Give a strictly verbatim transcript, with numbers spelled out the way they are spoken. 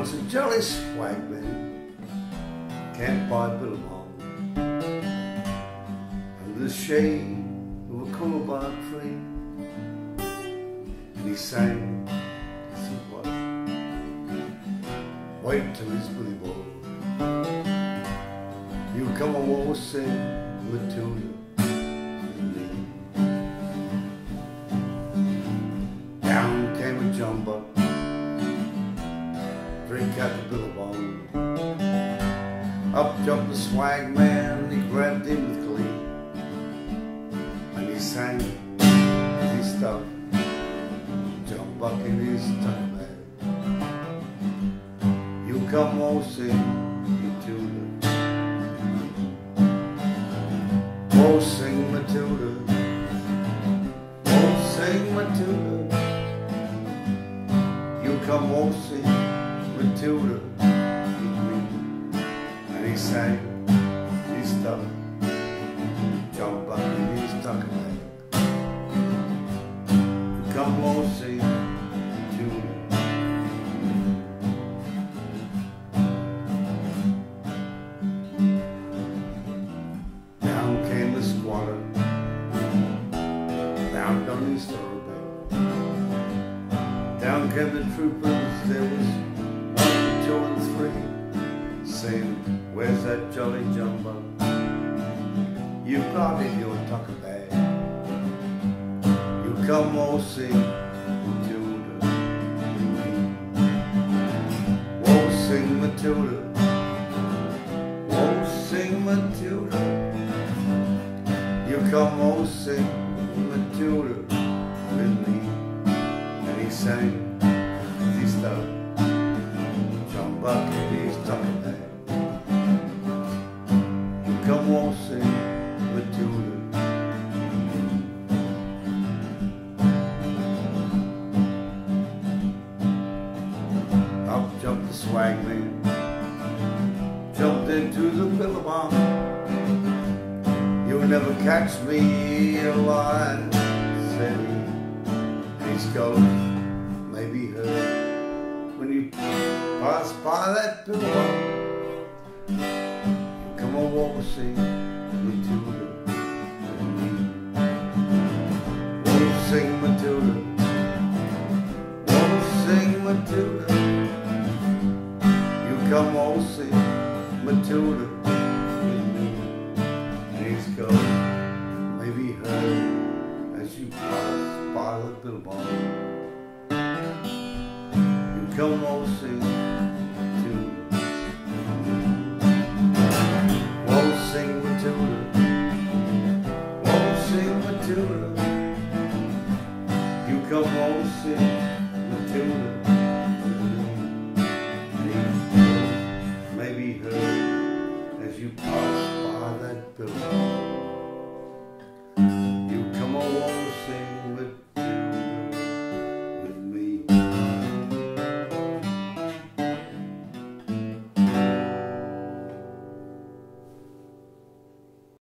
Once a jolly swagman camped by Billabong under the shade of a coolabah tree, and he sang, as he was, wait till his Billy Boy, you come a waltzing Matilda and me. Down came a jumbuck, drink out the Billabong. Up jumped the swag man, he grabbed him with glee, and he sang as he stuffed jumbuck in his tuck bag. You come waltzing, Matilda, waltzing Matilda, waltzing Matilda. You come waltzing, Matilda, with me. And he sang, he stuffed jumbuck in his tuck bag. You come waltzing, Matilda. Down came the squatter, bound on his thoroughbred. Down came the troopers, there was one, two, and three, saying, where's that jolly jumbuck you've got in your tucker bag? You come waltzing, Matilda, with me. Waltzing Matilda, waltzing Matilda. You come waltzing, Matilda, with me. And he sang as he stuffed jumbuck in his tucker bag. You come waltzing, Matilda. Up jumped the swag man, jumped into the Billabong. You'll never catch me alive, said he. His ghost may be heard when you pass by that Billabong. Come on, waltzing, Matilda, and me. Waltzing, Matilda, waltzing, Matilda. You come waltzing, Matilda, with me. And his ghost may be heard as you pass by the Billabong. You come waltzing, Matilda, waltzing Matilda, waltzing Matilda. You come waltzing, Matilda, and may be heard as you pass by that Billabong.